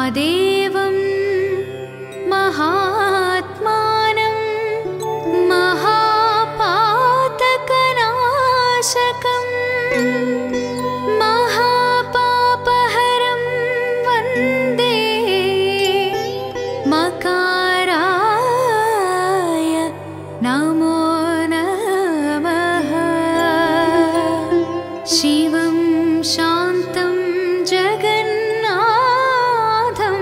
महादेवं महात्मानं महापातकनाशकं महापापहरं वन्दे मकाराय नमो नमः। शिवं शान्तं जगन्नाथं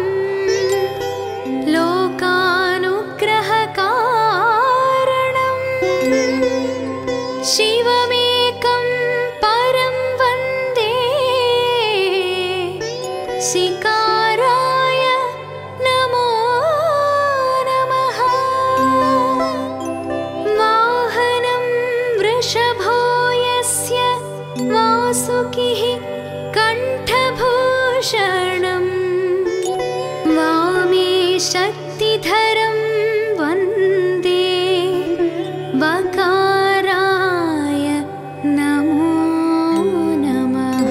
लोकानुग्रहकारणं शिवमेकं परं वन्दे शिकाराय नमो नमः। वाहनं वृषभो यस्य वासुकिः कण्ठभूषणं वामे शक्तिधरं वन्दे वकाराय नमो नमः।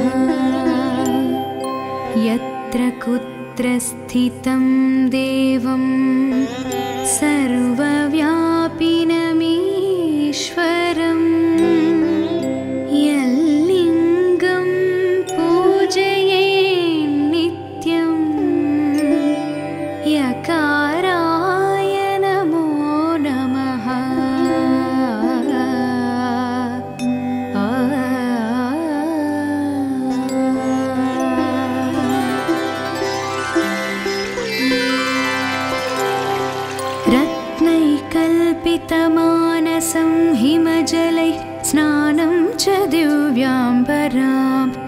यत्र कुत्र स्थितं देवं सर्वव्यापिनमीश्वरं यल्लिङ्गं पूजयेन्नित्यं यकाराय नमो नमः। रत्नैकल्पितमानसं हिमजलैः स्नानं च दिव्याम्बरां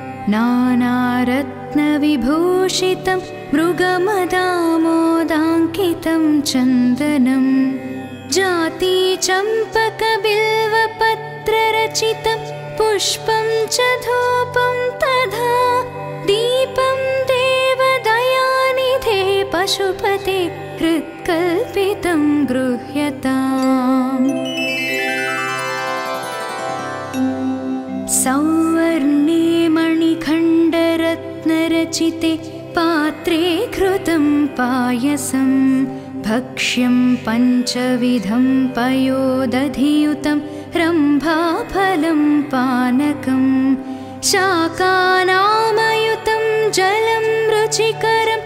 नानारत्नविभूषितं मृगमदामोदाङ्कितं चन्दनं जातिचम्पकबिल्वपत्ररचितं पुष्पं च धूपं तथा दीपं देवदयानिधे पशुपते हृत्कल्पितं गृह्यताम्। सौवर्णे मणिखण्डरत्नरचिते पात्रे घृतं पायसं भक्ष्यं पञ्चविधं पयोदधियुतं रम्भाफलं पानकं शाकानामयुतं जलं रुचिकरं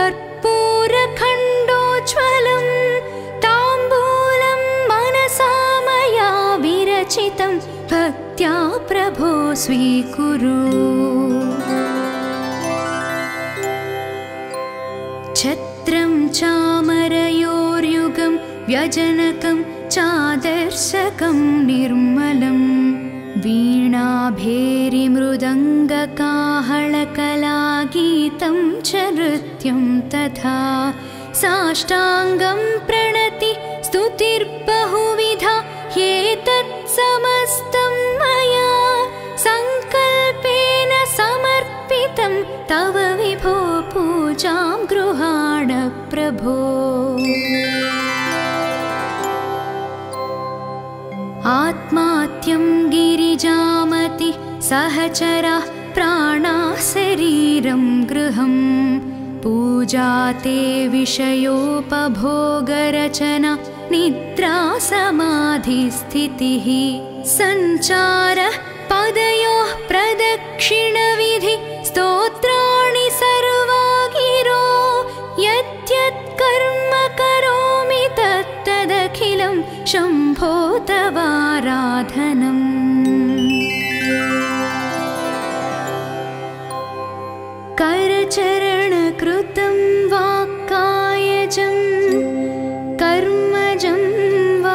कर्पूरखण्डोज्ज्वलं ताम्बूलं मनसा मया विरचितं भक्त्या प्रभो स्वीकुरु। छत्रं चामरयोर्युगं व्यजनकं चादर्शकं निर्मलं वीणाभेरिमृदङ्गकाहळकलागीतं च नृत्यं तथा साष्टाङ्गं प्रणति स्तुतिर्बहुविधा ह्येतत् समस्तं मया सङ्कल्पेन समर्पितं तव विभो पूजां गृहाण प्रभो। आत्मात्यं गिरिजामति सहचराः प्राणाः शरीरं गृहं पूजा ते विषयोपभोगरचना निद्रा समाधिस्थितिः सञ्चारः पदयोः प्रदक्षिणविधि स्तोत्राणि सर्वा गिरो यद्यत् कर्म करोमि तत्तदखिलं शम्भो तवाराधनम्। करचरणकृतं वा कायजं कर्मजं वा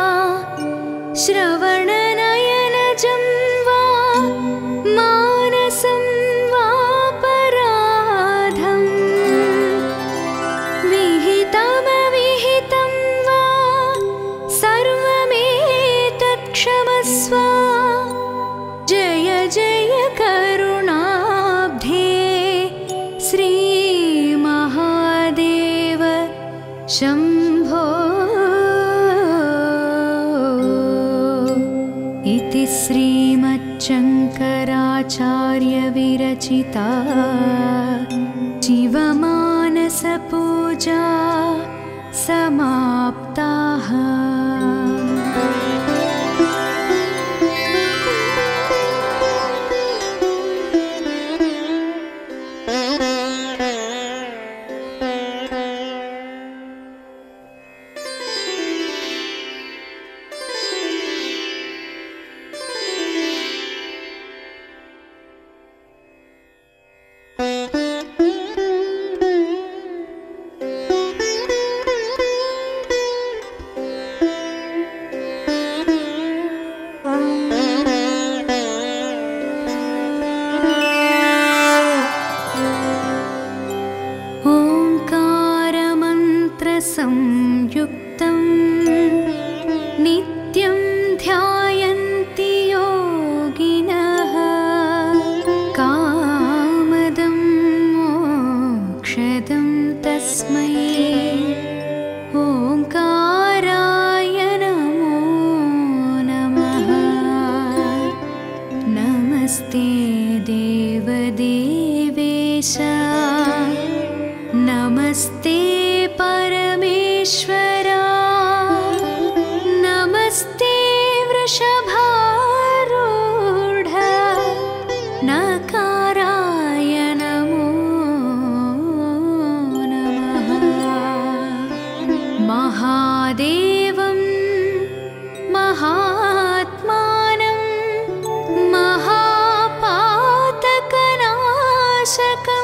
श्रवणनयनजं वा मानसं वा पराधं विहितमविहितं वा सर्वमेतत् क्षमस्व। जय जय करुणाब्धे श्रीमहादेव शम्भो इति श्रीमच्छङ्कराचार्यविरचिता शिवमानस पूजा समाप्ताः। संयुक्तं नित्यं ध्यायन्ति योगिनः कामदं मोक्षदं तस्मै ओंकाराय नमो नमः। नमस्ते देवदेवेश नमस्ते परमेश्वरा नमस्ते वृषभारूढ नकाराय नमो नमः। महादेवं महात्मानं महापातकनाशकम्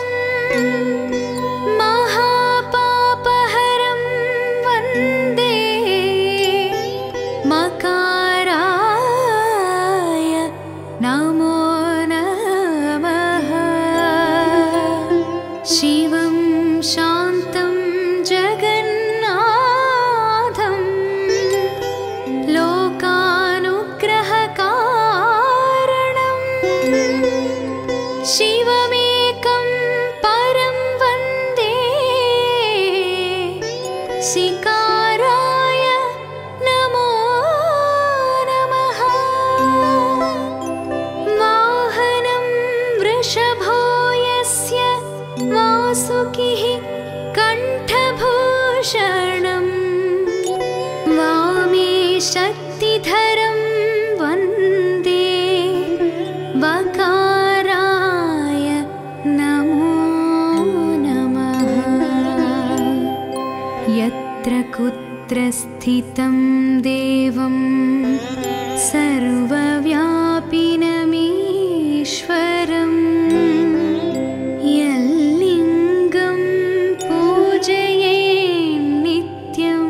मकाराय नमो नमः। शिवं शान्तं जगन्नाथं लोकानुग्रहकारणं शिवमेकं परं वन्दे शिकाराय नमो नमः। वाहनं वृषभो यस्य वासुकिः कण्ठभूषणं वामे शक्तिधरं वन्दे वकाराय नमो नमः। यत्र कुत्र स्थितं देवं सर्वव्यापिनमीश्वरं यल्लिङ्गं पूजये नित्यं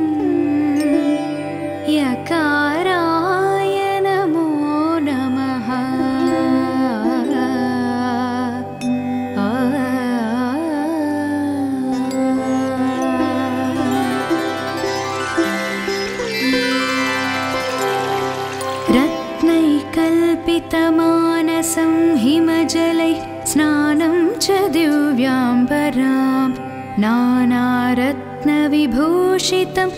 यकाराय नमो नमः। रत्नैकल्पितमानसं हिमजलैः स्नानं च दिव्याम्बरां नानारत्नविभूषितं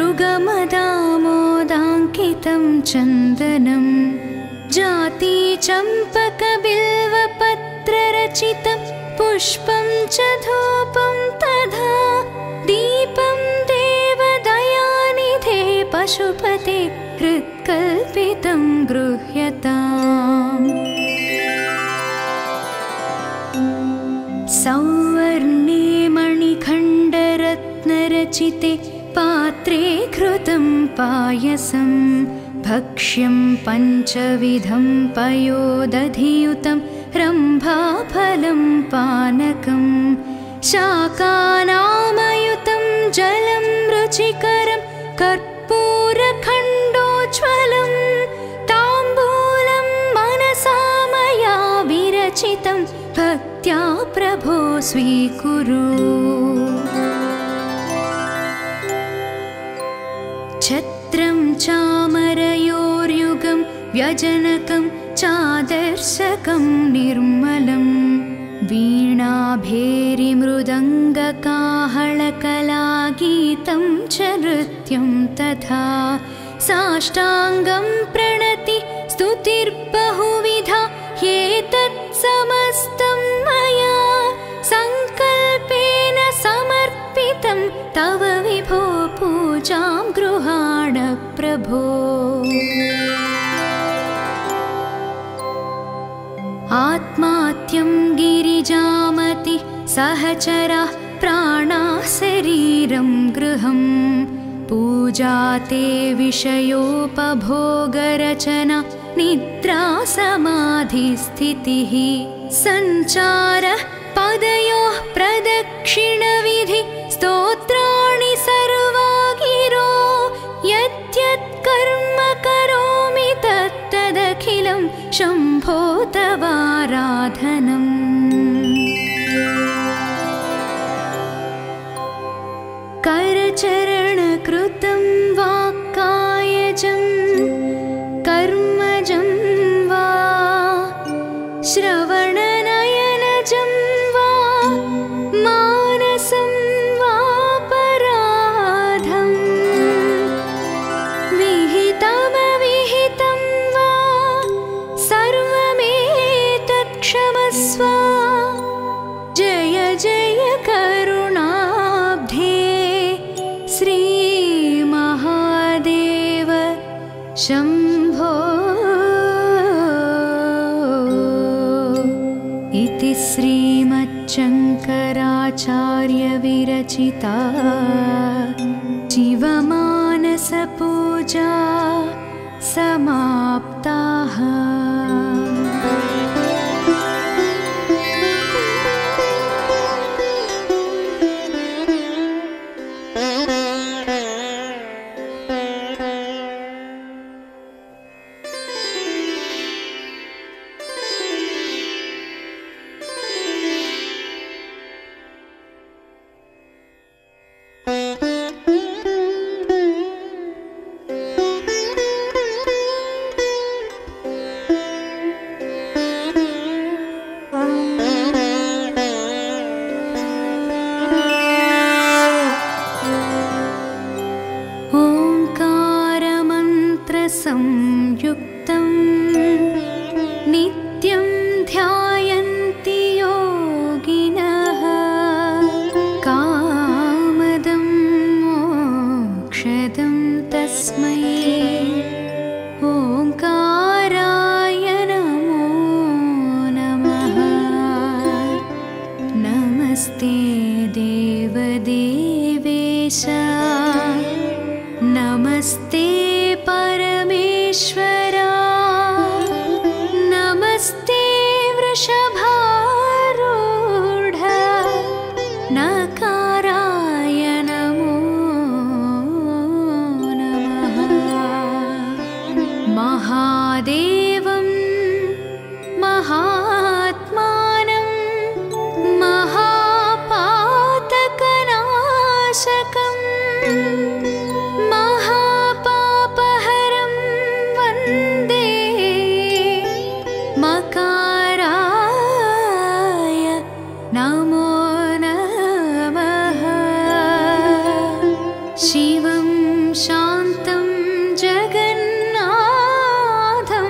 मृगमदामोदाङ्कितं चन्दनं जातिचम्पकबिल्वपत्ररचितं पुष्पं च धूपं तथा दीपं देवदयानिधे पशुपते हृत्कल्पितं गृह्यताम्। सौवर्णे मणिखण्डरत्नरचिते पात्रे घृतं पायसं भक्ष्यं पञ्चविधं पयोदधियुतं रम्भाफलं पानकं शाकानामयुतं जलं रुचिकरं कर्पूरखण्डोज्ज्वलं ताम्बूलं मनसा मया विरचितं भक्त्या प्रभो स्वीकुरु। छत्रं चामरयोर्युगं व्यजनकं चादर्शकं निर्मलं वीणाभेरिमृदङ्गकाहळकलागीतं च नृत्यं तथा साष्टाङ्गं प्रणति स्तुतिर्बहुविधा ह्येतत् समस्तं मया सङ्कल्पेन समर्पितं तव विभो पूजां गृहाण प्रभो। आत्मात्यं गिरिजामति सहचरः प्राणाः शरीरं गृहं पूजा ते विषयोपभोगरचना निद्रा समाधिस्थितिः सञ्चारः पदयोः प्रदक्षिणविधि स्तोत्राणि सर्वा गिरो यद्यत् कर्म करोमि तत्तदखिलं शम्भो तवाराधनम्। करचरणकृतं वा कायजं कर्मजं वा श्रवणनयनजं वा मानसं वापराधं विहितमविहितं वा सर्वमेतत् क्षमस्व। जय जय करुणाब्धे श्रीमहादेव शम्भो। इति श्रीमच्छङ्कराचार्यविरचिता शिवमानसपूजा समाप्ताः। संयुक्तं नित्यं ध्यायन्ति योगिनः कामदं मोक्षदं तस्मै ओंकाराय नमो नमः। नमस्ते देवदेवेश नमस्ते परमेश्वरा नमस्ते वृषभारूढ नकाराय नमो नमः। महादेवं महात्मानं महापातकनाशकम् मकाराय नमो नमः। शिवं शान्तं जगन्नाथं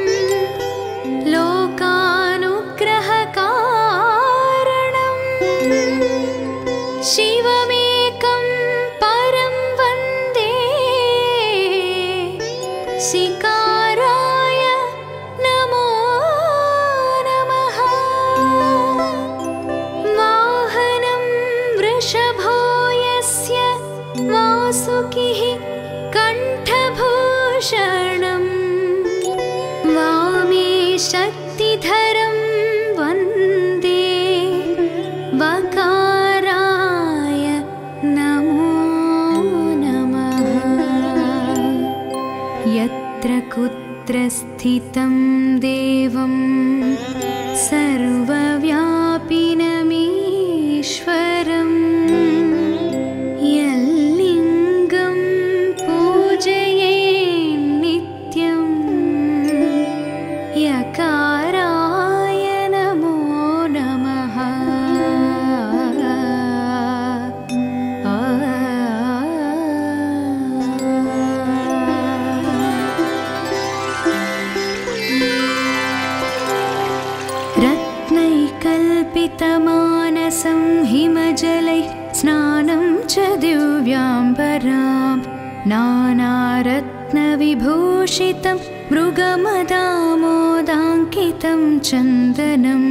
लोकानुग्रहकारणं शिवमेकं परं वन्दे शिकाराय नमो नमः। वाहनं वृषभो यस्य वासुकिः कण्ठभूषणं वामे शक्तिधरं वन्दे वकाराय नमो नमः। यत्र कुत्र स्थितं देवं सर्वव्यापिनमीश्वरम् यल्लिङ्गं पूजये नित्यं यकाराय नमो नमः। च दिव्याम्बरां नानारत्नविभूषितं मृगमदामोदाङ्कितं चन्दनं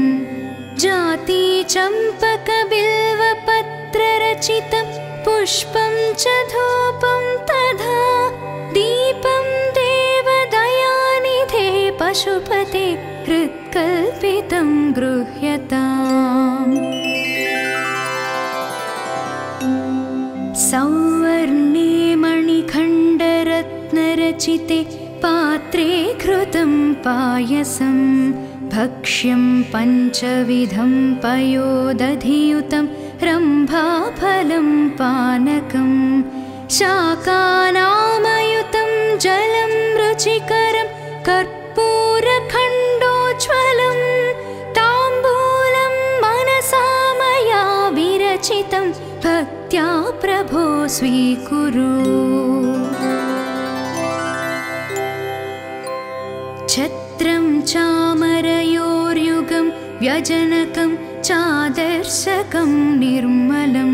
जातिचम्पकबिल्वपत्ररचितं पुष्पं च धूपं तथा दीपं देवदयानिधे पशुपते हृत्कल्पितं गृह्यताम्। सौवर्णे मणिखण्डरत्नरचिते पात्रे घृतं पायसं भक्ष्यं पञ्चविधं पयोदधियुतं रम्भाफलं पानकं शाकानामयुतं जलं रुचिकरं कर्पूरखण्डोज्ज्वलं ताम्बूलं मनसा मया विरचितं भक्त्या प्रभो स्वीकुरु। छत्रं चामरयोर्युगं व्यजनकं चादर्शकं निर्मलं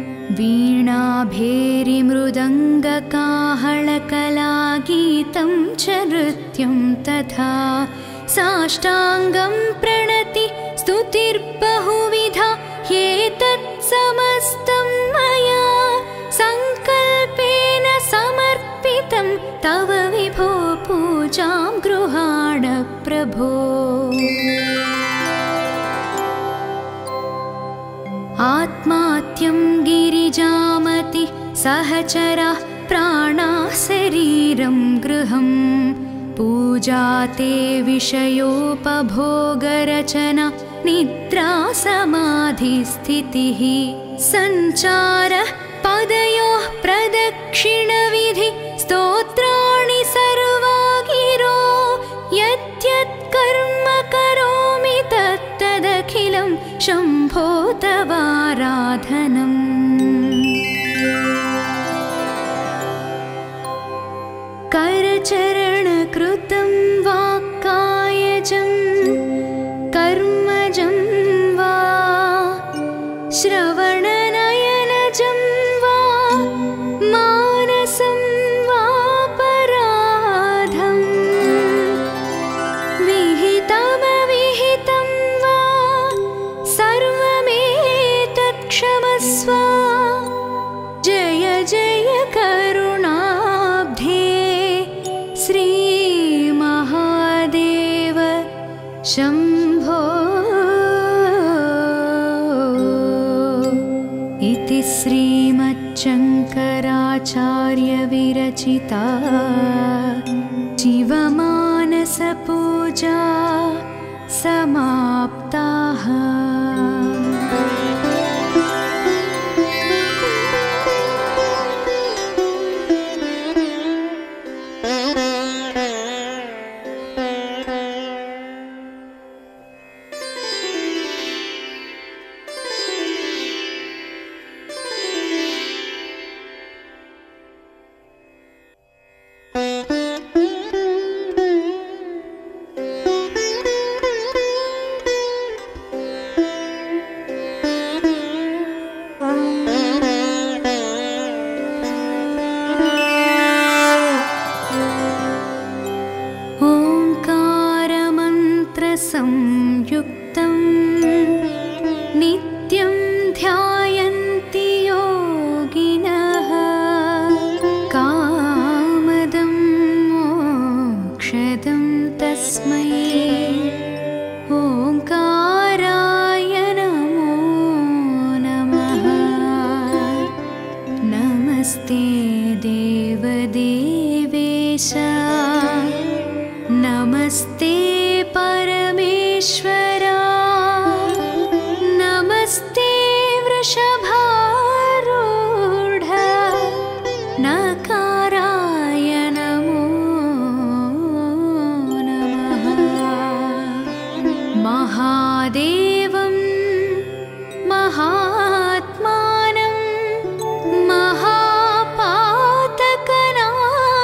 वीणाभेरिमृदङ्गकाहळकलागीतं च नृत्यं तथा साष्टाङ्गं प्रणति स्तुतिर्बहुविधा ह्येतत् समस्तं मया सङ्कल्पेन समर्पितं तव विभो पूजां गृहाण प्रभो। आत्मात्यं गिरिजामति सहचराः प्राणाः शरीरं गृहं पूजा ते विषयोपभोगरचना निद्रा समाधिस्थितिः सञ्चारः पदयोः प्रदक्षिणविधि स्तोत्राणि सर्वा गिरो यद्यत् कर्म करोमि तत्तदखिलं शम्भो तवाराधनम्। करचरणकृतं वाक्कायजं कर्मजं वा श्रवणनयनजं वा मानसं वापराधं विहितमविहितं वा सर्वमेतत् क्षमस्व। जय जय करुणाब्धे श्रीमहादेव शम्भो इति श्रीमच्छङ्कराचार्यविरचिता शिवमानसपूजा समाप्ताः। संयुक्तं नित्यं ध्यायन्ति योगिनः कामदं मोक्षदं तस्मै ओंकाराय नमो नमः। नमस्ते देवदेवेश नमस्ते परमेश्वरा नमस्ते वृषभारूढ नकाराय नमो नमः। महादेवं महात्मानं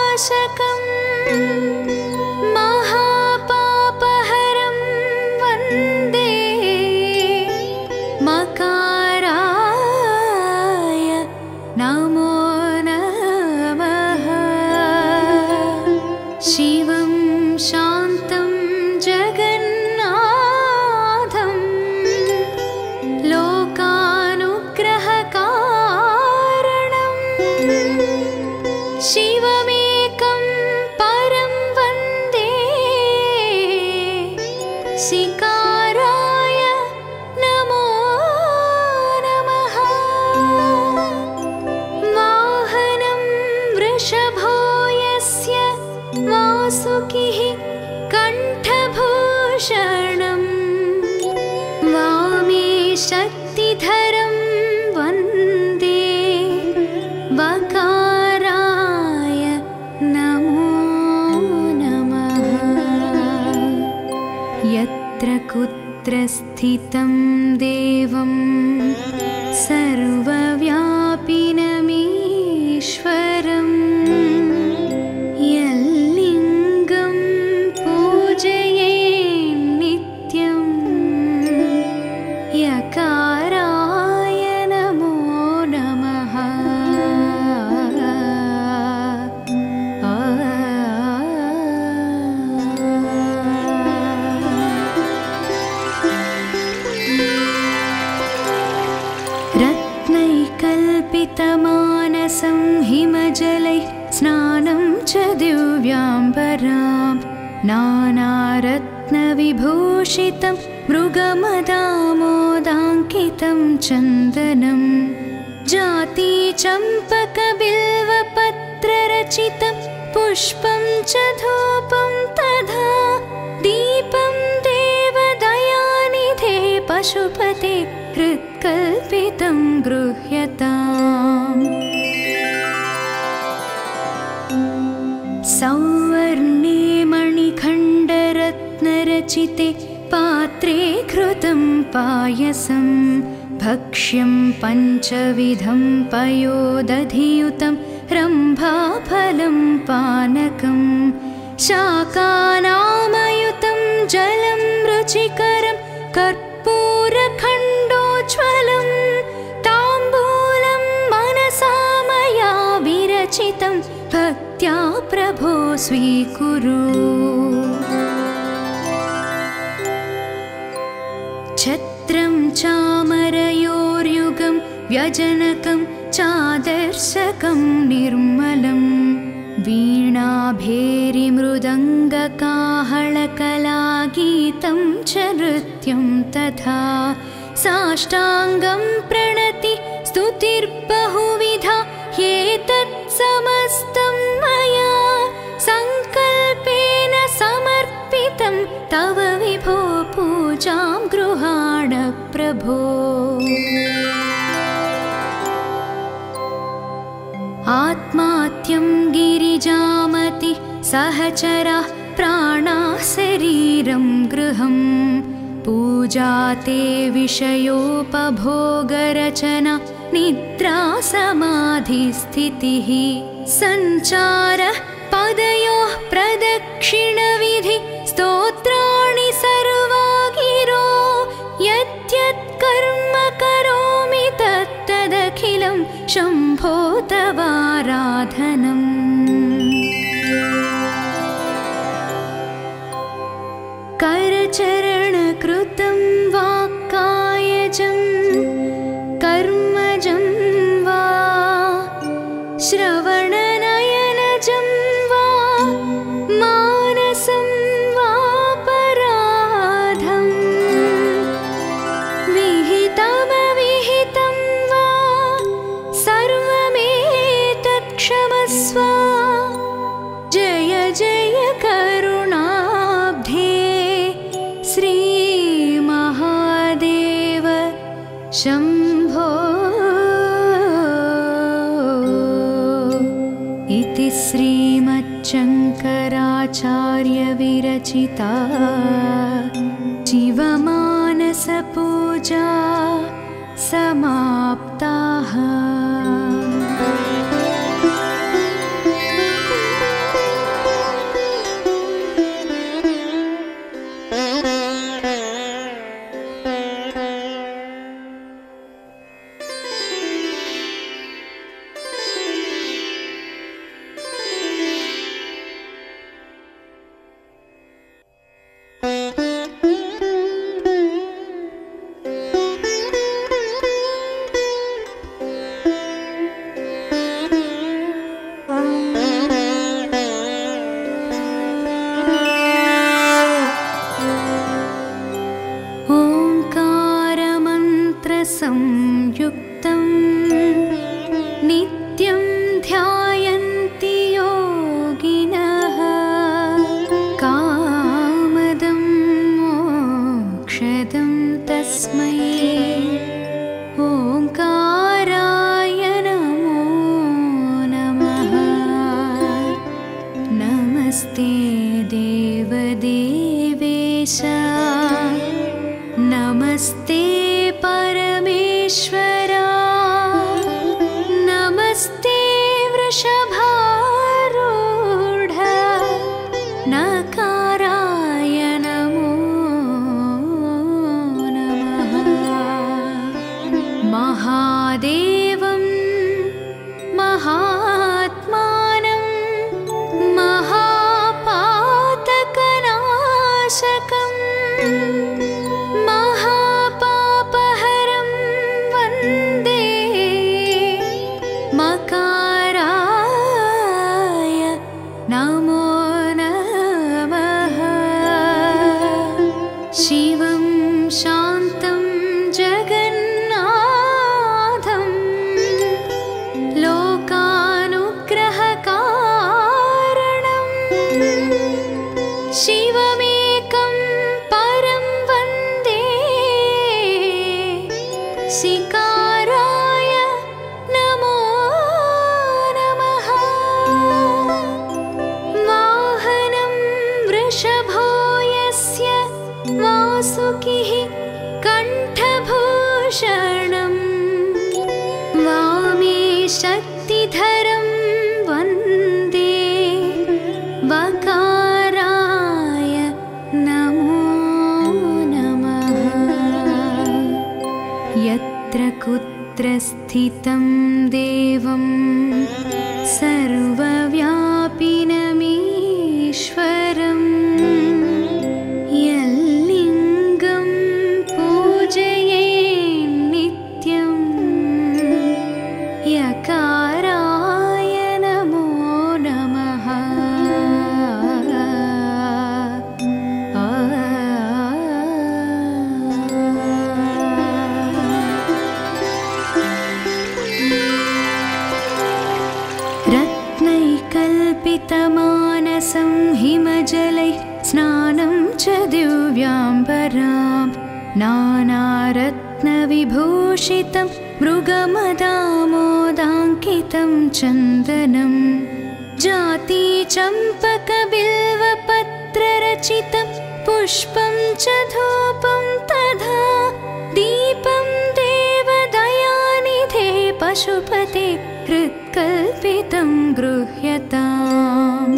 महापातकनाशकम् महापापहरं वन्दे वासुकिः कण्ठभूषणम् वामे शक्तिधरं वन्दे वकाराय नमो नमः। यत्र कुत्र स्थितं देवं सर्वव्यापिनमीश्वरम् यल्लिङ्गं पूजये नित्यं यकाराय नमो नमः। रत्नैकल्पितमानसं हिमजलैः स्नानं च दिव्याम्बरां नानारत्नविभूषितं मृगमदामोदाङ्कितं चन्दनं जातिचम्पकबिल्वपत्ररचितं पुष्पं च धूपं तथा दीपं देवदयानिधे पशुपते हृत्कल्पितं गृह्यताम्। सौवर्णे मणिखण्डरत्नरचिते पात्रे घृतं पायसं भक्ष्यं पञ्चविधं पयोदधियुतं रम्भाफलं पानकं शाकानामयुतं जलं रुचिकरं कर्पूरखण्डोज्ज्वलं ताम्बूलं मनसा मया विरचितं भक्त्या प्रभो स्वीकुरु। छत्रं चामरयोर्युगं व्यजनकं चादर्शकं निर्मलं वीणाभेरिमृदङ्गकाहळकलागीतं च नृत्यं तथा साष्टाङ्गं प्रणति स्तुतिर्बहुविधा ह्येतत् समस्तं मया सङ्कल्पेन समर्पितं तव विभो पूजां गृहाण प्रभो। आत्मात्यं गिरिजामति सहचरा प्राणाः शरीरं गृहं पूजा ते विषयोपभोगरचना निद्रा समाधिस्थितिः सञ्चारः पदयोः प्रदक्षिणविधि स्तोत्राणि सर्वा गिरो यद्यत् कर्म करोमि तत्तदखिलं शम्भो तवाराधनम्। करचरणकृतं वाक्कायजं कर्मजं वा श्रवणनयनजं वा मानसं वापराधं विहितमविहितं वा सर्वमेतत् क्षमस्व। जय जय करुणाब्धे श्रीमहादेव शम्भो इति श्रीमच्छङ्कराचार्यविरचिता शिवमानसपूजा समाप्ताः। नमस्ते देवदेवेश नमस्ते परमेश्वरा नमस्ते वृषभारूढ नकाराय नमो नमः महादेवं महात्मानं महापातकनाशकं महापापहरं वन्दे मकाराय नमो नमः शिवं शान्तं जगन्नाथं लोकानुग्रहकारणं शिवमेकं परं वन्दे शिकाराय नमो नमः वाहनं वृषभो यस्य वासुकिः कण्ठभूषणं वामे शक्तिधरं वन्दे वकाराय नमो नमः यत्र कुत्र स्थितं देवं सर्वव्यापिनमीश्वरं यल्लिङ्गं पूजये नित्यं यकाराय नमो नमः रत्नैकल्पितमानसं हिमजलैः स्नानं च दिव्याम्बरां नानारत्नविभूषितं मृगमदामोदाङ्कितं चन्दनं जातिचम्पकबिल्वपत्ररचितं पुष्पं च धूपं तथा दीपं देवदयानिधे पशुपते हृत्कल्पितं गृह्यताम्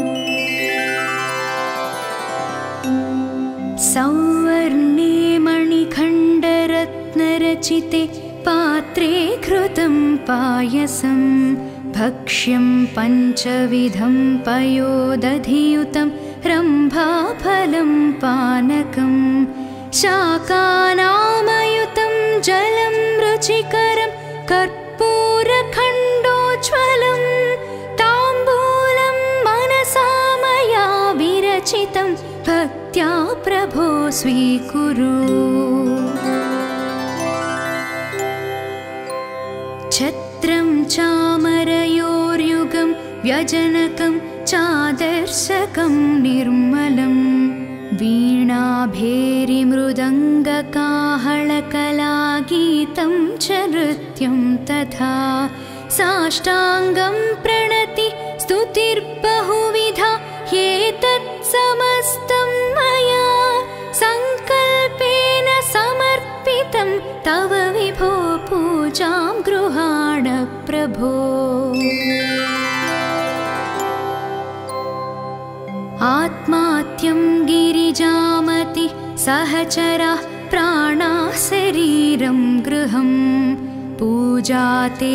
सौवर्णे मणिखण्डरत्नरचिते पात्रे घृतं पायसं भक्ष्यं पञ्चविधं पयोदधियुतं रम्भाफलं पानकं शाकानामयुतं जलं रुचिकरं कर्पूरखण्डोज्ज्वलं ताम्बूलं मनसा मया विरचितं भक्त्या प्रभो स्वीकुरु छत्रं चामरयोर्युगं व्यजनकं चादर्शकं निर्मलं वीणाभेरिमृदङ्गकाहळकलागीतं च नृत्यं तथा साष्टाङ्गं प्रणति स्तुतिर्बहुविधा एतत् समस्तं मया सङ्कल्पेन समर्पितं तव विभो पूजां गृहाण प्रभो आत्मात्यं गिरिजामति सहचरा प्राणा शरीरं गृहं पूजा ते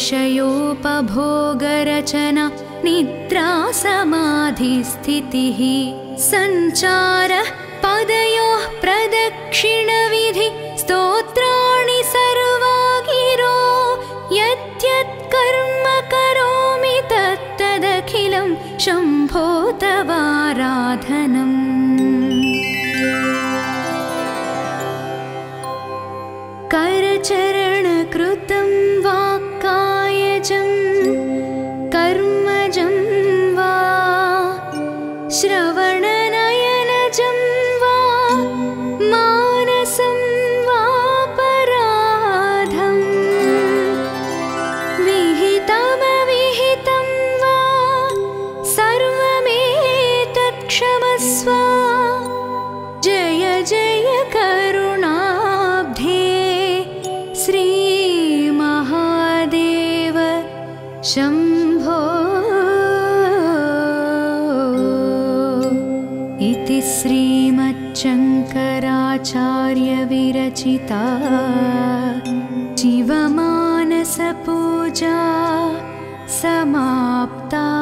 विषयोपभोगरचना निद्रा समाधिस्थितिः सञ्चारः पदयोः प्रदक्षिणविधि स्तोत्राणि सर्वा गिरो यद्यत् कर्म करोमि तत्तदखिलं शम्भो तवाराधनम् करचरणकृतं वा कायजं कर्मजं वा श्रवणनयनजं वा मानसं वा पराधं विहितमविहितं वा सर्वमेतत् शम्भो इति श्रीमच्छङ्कराचार्यविरचिता शिवमानसपूजा समाप्ता।